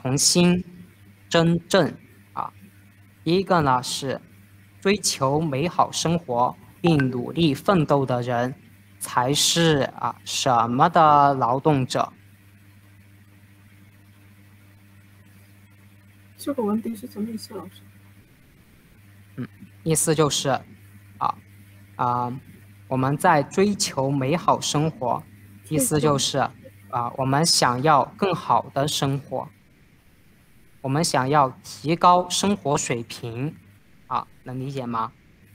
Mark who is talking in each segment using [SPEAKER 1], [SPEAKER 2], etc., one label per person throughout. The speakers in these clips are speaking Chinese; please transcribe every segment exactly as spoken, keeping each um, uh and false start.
[SPEAKER 1] 重新真正啊。第一个呢是追求美好生活并努力奋斗的人才是啊什么的劳动者？
[SPEAKER 2] 这个问题是什么意思，老师？
[SPEAKER 1] 嗯，意思就是啊啊，我们在追求美好生活，意思就是啊，我们想要更好的生活，我们想要提高生活水平，啊，能理解吗？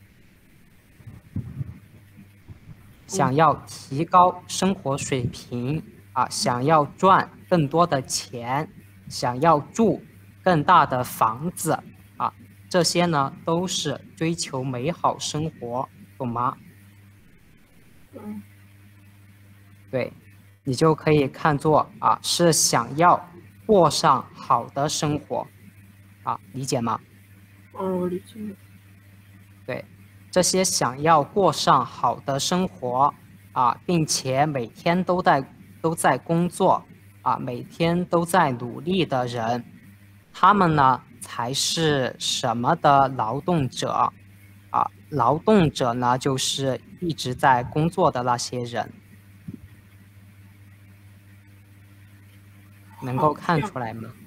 [SPEAKER 1] 想要提高生活水平啊，想要赚更多的钱，想要住更大的房子啊，这些呢都是追求美好生活，懂吗？
[SPEAKER 2] 嗯，
[SPEAKER 1] 对，你就可以看作啊是想要过上好的生活，啊，理解吗？
[SPEAKER 2] 哦，我理解了。
[SPEAKER 1] 对，这些想要过上好的生活啊，并且每天都在都在工作啊，每天都在努力的人，他们呢才是什么的劳动者啊？劳动者呢就是一直在工作的那些人，能够看出来吗？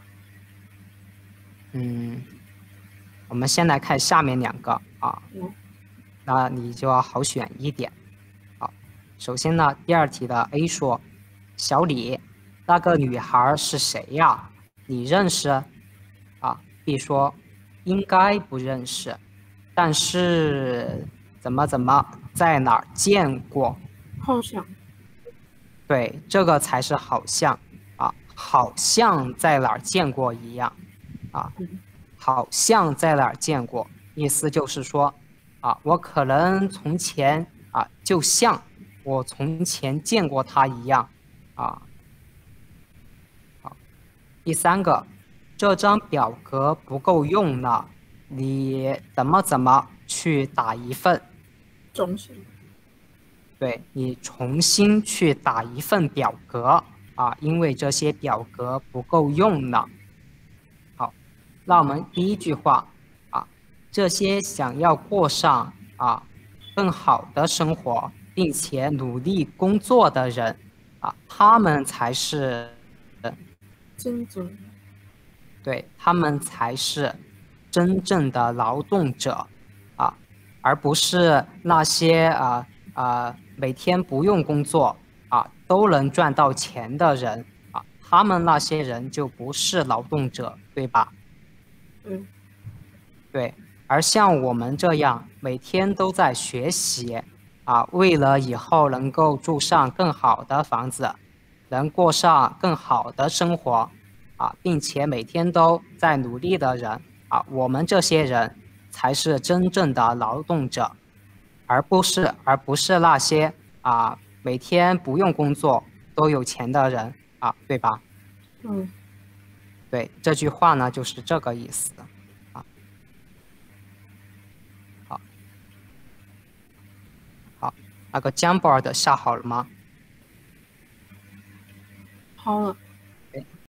[SPEAKER 1] 嗯，我们先来看下面两个啊，那你就要好选一点。好，首先呢，第二题的 A 说，小李，那个女孩是谁呀？你认识？啊 ，B 说，应该不认识，但是怎么怎么在哪儿见过？
[SPEAKER 2] 好像。
[SPEAKER 1] 对，这个才是好像啊，好像在哪儿见过一样啊，好像在哪儿见过，意思就是说啊，我可能从前啊，就像我从前见过他一样啊。好，第三个，这张表格不够用了，你怎么怎么去打一份？
[SPEAKER 2] 中心。
[SPEAKER 1] 对，你重新去打一份表格啊，因为这些表格不够用了。好，那我们第一句话啊，这些想要过上啊更好的生活，并且努力工作的人啊，他们才是
[SPEAKER 2] 真正。
[SPEAKER 1] 对，他们才是真正的劳动者啊，而不是那些啊啊每天不用工作啊都能赚到钱的人啊，他们那些人就不是劳动者，对吧？
[SPEAKER 2] 嗯。
[SPEAKER 1] 对，而像我们这样每天都在学习啊，为了以后能够住上更好的房子，能过上更好的生活啊，并且每天都在努力的人啊，我们这些人才是真正的劳动者，而不是而不是那些啊每天不用工作都有钱的人啊，对吧？
[SPEAKER 2] 嗯。
[SPEAKER 1] 对，这句话呢就是这个意思。那个 Jamboard 下好了吗？
[SPEAKER 2] 好了。